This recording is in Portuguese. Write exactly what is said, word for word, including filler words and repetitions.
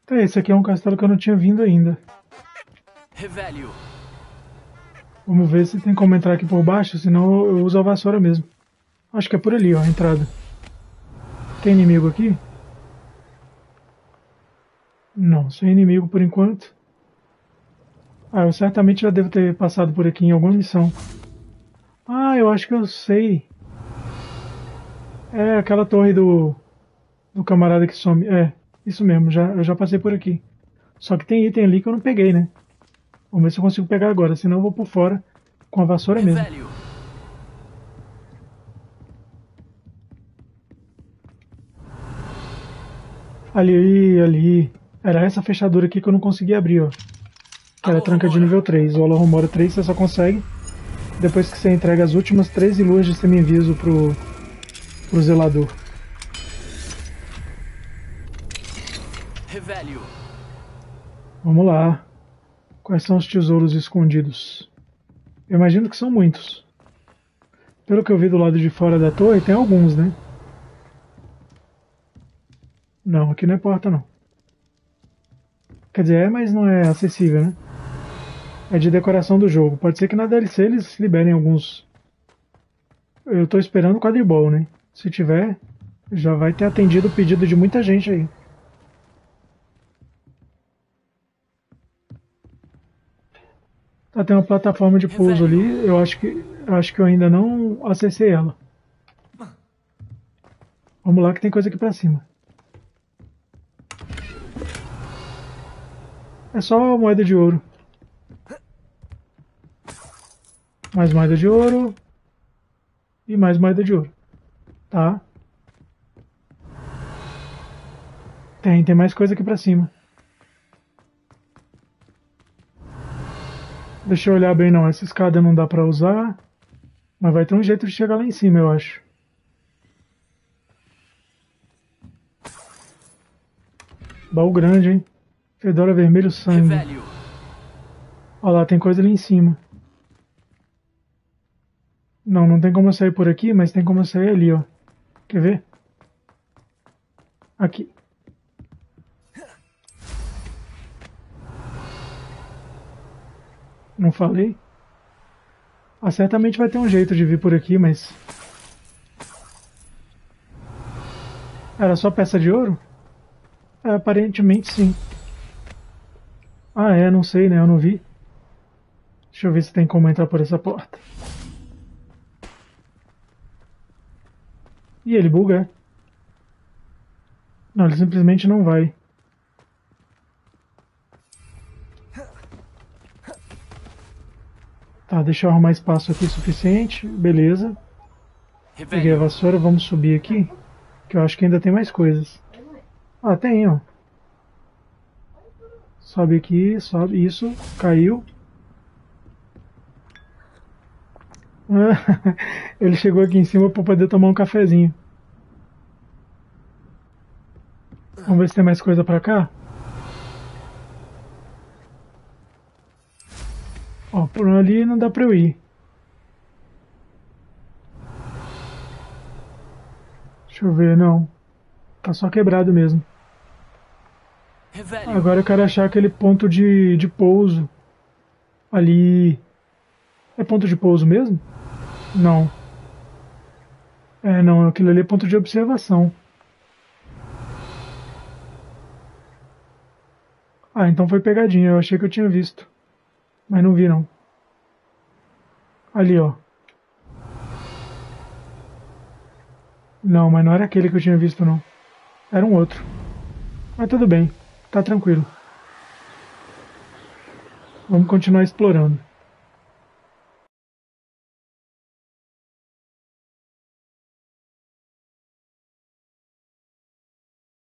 Tá, esse aqui é um castelo que eu não tinha vindo ainda. Revelio. Vamos ver se tem como entrar aqui por baixo, senão eu uso a vassoura mesmo. Acho que é por ali, ó, a entrada. Tem inimigo aqui? Não, sem inimigo por enquanto. Ah, eu certamente já devo ter passado por aqui em alguma missão. Ah, eu acho que eu sei. É aquela torre do, do camarada que some. É, isso mesmo, já, eu já passei por aqui. Só que tem item ali que eu não peguei, né? Vamos ver se eu consigo pegar agora, senão eu vou por fora com a vassoura mesmo. Revelio. Ali, ali. Era essa fechadura aqui que eu não consegui abrir, ó. Que era a tranca de nível três. O Alohomora três você só consegue depois que você entrega as últimas treze luas de semi-inviso pro, pro zelador. Revelio. Vamos lá. Quais são os tesouros escondidos? Eu imagino que são muitos. Pelo que eu vi do lado de fora da torre, tem alguns, né? Não, aqui não é porta, não. Quer dizer, é, mas não é acessível, né? É de decoração do jogo. Pode ser que na D L C eles liberem alguns. Eu tô esperando o quadribol, né? Se tiver, já vai ter atendido o pedido de muita gente aí. Tá, tem uma plataforma de pouso ali. Eu acho que, eu acho que eu ainda não acessei ela. Vamos lá que tem coisa aqui pra cima. É só moeda de ouro. Mais moeda de ouro. E mais moeda de ouro. Tá. Tem, tem mais coisa aqui pra cima. Deixa eu olhar bem não, essa escada não dá pra usar. Mas vai ter um jeito de chegar lá em cima, eu acho. Baú grande, hein? Fedora vermelho sangue. Revelio. Olha lá, tem coisa ali em cima. Não, não tem como eu sair por aqui, mas tem como eu sair ali, ó. Quer ver? Aqui. Não falei? Ah, certamente vai ter um jeito de vir por aqui, mas... Era só peça de ouro? É, aparentemente sim. Ah, é, não sei, né? Eu não vi. Deixa eu ver se tem como entrar por essa porta. E ele buga, é? Não, ele simplesmente não vai. Tá, deixa eu arrumar espaço aqui suficiente. Beleza. Peguei a vassoura, vamos subir aqui. Que eu acho que ainda tem mais coisas. Ah, tem, ó. Sobe aqui, sobe. Isso, caiu. Ele chegou aqui em cima para poder tomar um cafezinho. Vamos ver se tem mais coisa pra cá. Ó, por ali não dá pra eu ir. Deixa eu ver, não. Tá só quebrado mesmo. Revelio. Agora eu quero achar aquele ponto de, de pouso. Ali. É ponto de pouso mesmo? Não. É, não, aquilo ali é ponto de observação. Ah, então foi pegadinha, eu achei que eu tinha visto. Mas não vi não. Ali, ó. Não, mas não era aquele que eu tinha visto não. Era um outro. Mas tudo bem, tá tranquilo. Vamos continuar explorando.